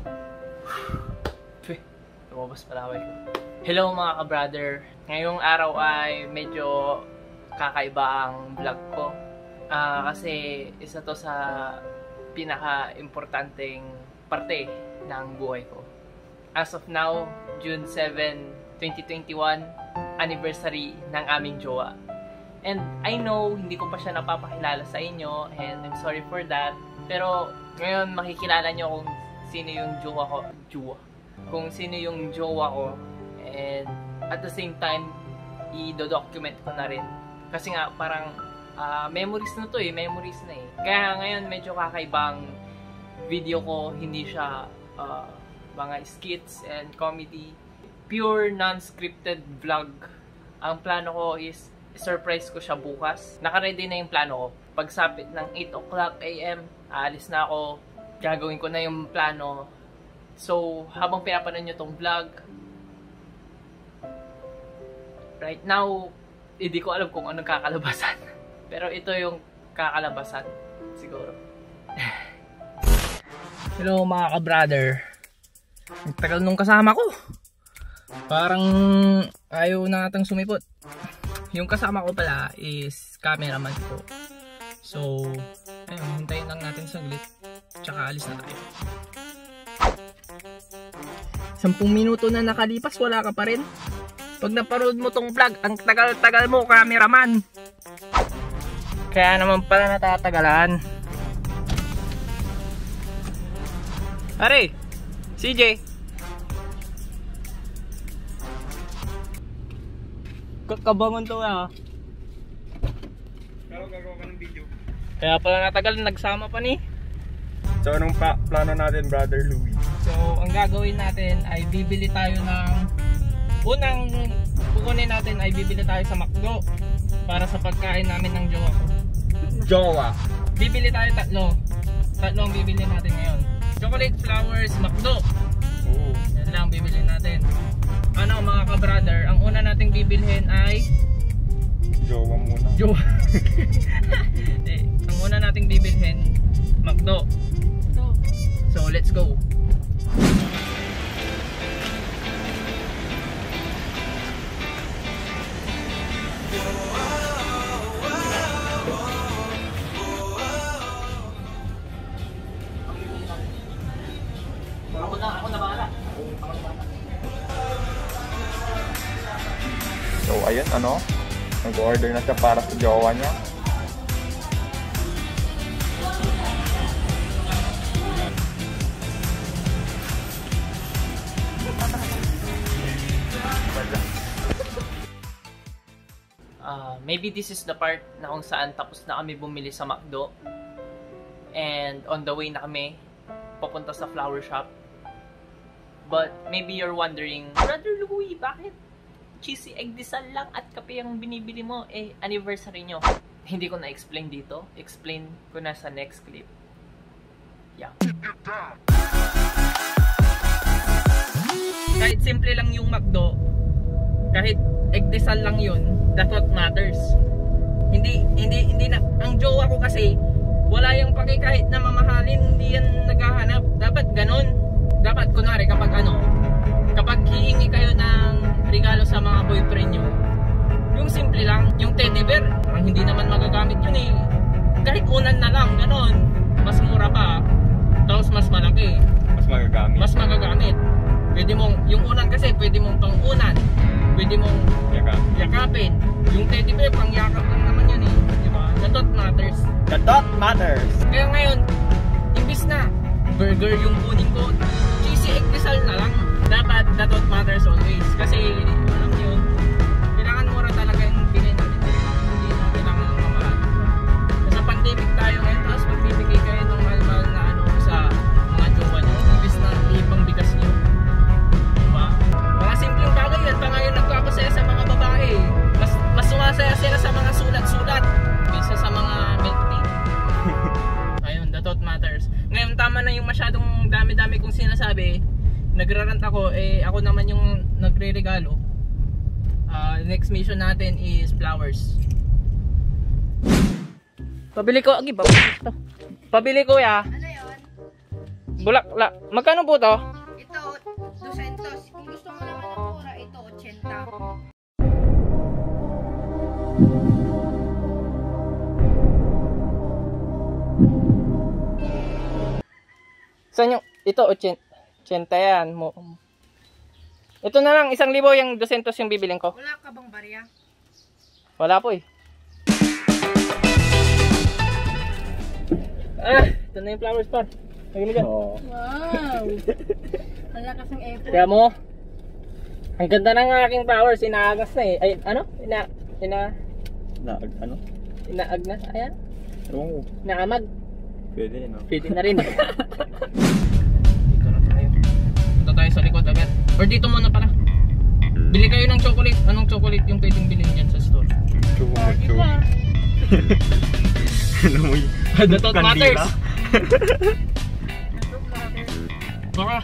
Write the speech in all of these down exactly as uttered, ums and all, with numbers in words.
Pweh, lumabas palaway ko. Hello mga ka-brother. Ngayong araw ay medyo kakaiba ang vlog ko. Uh, kasi isa to sa pinaka-importanteng parte ng buhay ko. As of now, June seventh, twenty twenty-one, anniversary ng aming jowa. And I know, hindi ko pa siya napapakilala sa inyo and I'm sorry for that. Pero ngayon makikilala nyo kung sino yung jowa ko. Jowa. Kung sino yung jowa ko. And at the same time, i-document ko na rin. Kasi nga parang uh, memories na to eh. Memories na eh. Kaya ngayon medyo kakaibang video ko. Hindi siya uh, mga skits and comedy. Pure non-scripted vlog. Ang plano ko is surprise ko siya bukas. Naka-ready na yung plano ko. Pagsapit ng eight o'clock A M, aalis na ako. Gagawin ko na yung plano. So, habang pinapanood nyo tong vlog, right now, hindi ko alam kung anong kakalabasan. Pero ito yung kakalabasan, siguro. Hello mga ka-brother. Ang tagal nung kasama ko. Parang ayaw na natang sumipot. Yung kasama ko pala is cameraman ko. So, ayun, hintayin lang natin saglit. Tsaka alis na tayo. Sampung minuto na nakalipas, wala ka pa rin. Pag naparood mo tong vlog, ang tagal-tagal mo, cameraman. Kaya naman pala natatagalan. Are, C J. Kakabangon to ah. Pero gagawa ka ng video. Kaya pala natagal, nagsama pa ni. So anong pa plano natin, Brother Louie? So ang gagawin natin ay bibili tayo ng unang kukunin natin ay bibili tayo sa McDo para sa pagkain namin ng jowa ko. Jowa. Bibili tayo tatlo. Tatlo ang bibili natin ngayon. Chocolate flowers McDo. Oo. Yan lang bibili natin. Ano mga ka-brother, ang una nating bibilhin ay Jowa muna. Jowa. eh, ang una nating bibilhin McDo. So let's go. Ako na, ako na bahala. So ayun, ano? Nag-order na siya para sa jowa niya. Uh, maybe this is the part na kung saan tapos na kami bumili sa McDo. And on the way na kami papunta sa flower shop. But maybe you're wondering, Brother Louie, bakit cheesy egg disal lang at kape ang binibili mo? Eh, anniversary nyo. Hindi ko na-explain dito. Explain ko na sa next clip. Yeah. Kahit simple lang yung McDo, kahit egg disal lang yun, that's what matters. Hindi, hindi, hindi na, ang jowa ko kasi, wala yung paki kahit na mamahalin, hindi yan naghahanap. Dapat ganun. Dapat kunwari kapag ano, kapag hihingi kayo ng regalo sa mga boyfriend nyo, yung simple lang, yung teddy bear, ang hindi naman magagamit yun eh. Kahit unan na lang, ganun. Mas mura pa. Tapos mas malaki. Mas magagamit. Mas magagamit. Pwede mong, yung unan kasi, pwede mong pang unan. Pwede mong Yakap. yakapin. Yung teddy bear, pang yakap lang naman yun eh. Diba? The thought matters. The thought matters. Kaya ngayon, imbis na burger yung kunin ko, cheesy egg disal na lang. Dapat the thought matters always. Kasi, alam nyo, kailangan mura talaga yung bilhin natin. Hindi na kailangan ng mamahal. Sa pandemic tayo ngayon, tapos magbibigay kayo ng mahal-mahal na ano sa mga jowa nyo. Imbis na ibang bigas nyo. Diba? Mga simpleng bagay yan pa ngayon nagpapasaya sa mga babae. Mas, mas sumasaya sila sa mga sulat-sulat kaysa sa mga milk tea. Ayun, the thought matters. Ngayon tama na yung masyadong dami-dami kong sinasabi. Nagrarant ako, eh ako naman yung nagre-regalo. Uh, next mission natin is flowers. Pabili ko, agi, pabili ko. Pabili ko ya. Ano yun? Bulaklak. Magkano po to? Ito, two centos. Kung gusto mo naman ng mura, ito, ochenta. Saan yung... Ito, ochenta yan. Mo. Ito na lang, isang libo yung dusentos yung bibiling ko. Wala ka bang barya? Wala po eh. Ah, ito na yung flowers par. Nagilig ka. Oo. Wow! Ang lakas ng effort. Kaya mo, ang ganda ng aking flowers, inaagas na eh. Ay, ano? Ina... Ina... Na, ano? Inaag na? Ayan. Oo. Naamag. Pwede, no? Pwede na rin. Dito na tayo. Dito tayo sa likod agad. Or dito muna pala. Bili kayo ng chocolate. Anong chocolate yung pwedeng bilhin dyan sa store? Chocolate, Di ba? Ano mo yun? The thought matters. Baka.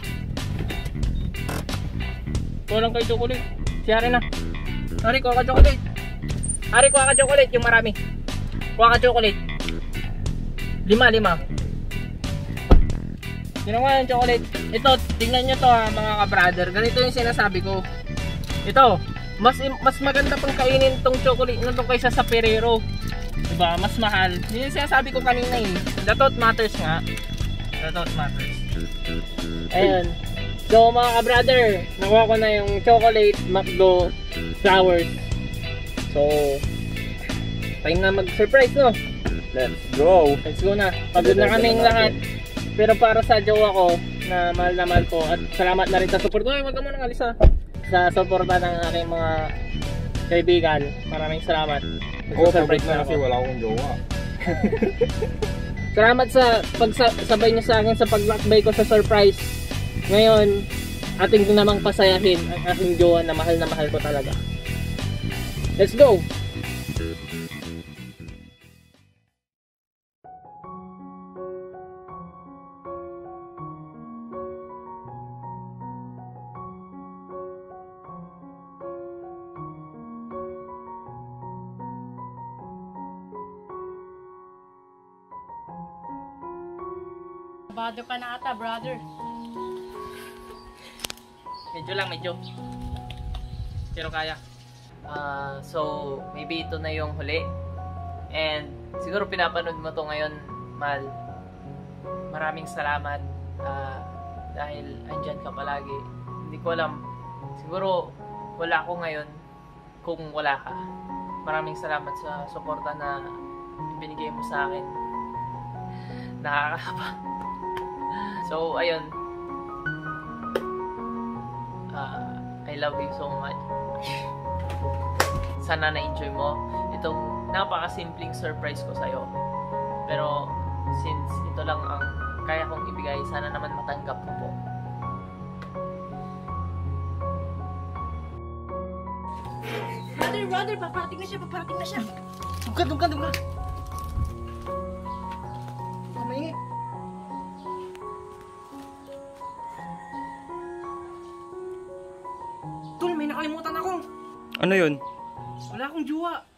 Kulang kayo chocolate. Si Ari na. Ari, kuha ka chocolate. Ari, kuha ka chocolate. Yung marami. Kuha ka chocolate. Lima, lima. Ginawa yung chocolate. Ito, tingnan nyo to ha, mga ka-brother. Ganito yung sinasabi ko. Ito, mas mas maganda pang kainin tong chocolate na to kaysa sa Ferrero. Diba? Mas mahal. Yun yung sinasabi ko kanina eh. The thought matters nga. The thought matters. Ayun. So mga ka-brother, nakuha ko na yung chocolate, McDo, flowers. So, time na mag-surprise, no? Let's go! Let's go na. Pagod na kaming lahat. Pero para sa jowa ko, na mahal na mahal ko, at salamat na rin sa support ko. Ay, wag ka muna alis ha. Sa suporta ng aking mga kaibigan. Maraming salamat. Oo, Surprise pagod na kasi wala akong jowa. Salamat sa pagsabay niyo sa akin sa paglakbay ko sa surprise. Ngayon, ating namang pasayahin ang aking jowa na mahal na mahal ko talaga. Let's go! Bado ka na ata, brother. Medyo lang, medyo. Pero kaya. Uh, so, maybe ito na yung huli. And siguro pinapanood mo to ngayon, Mal. Maraming salamat. Uh, dahil andyan ka palagi. Hindi ko alam. Siguro wala ako ngayon kung wala ka. Maraming salamat sa suporta na binigay mo sa akin. Nakakapa. So, ayun. Uh, I love you so much. Sana na-enjoy mo itong napaka-simpleng surprise ko sa'yo. Pero, since ito lang ang kaya kong ibigay, sana naman matanggap mo po. Brother, brother, paparating na siya, paparating na siya. Dugkan, dugkan, dugkan. Kamaingi. Tol, may nakalimutan ako. Ano yun? Wala akong jowa.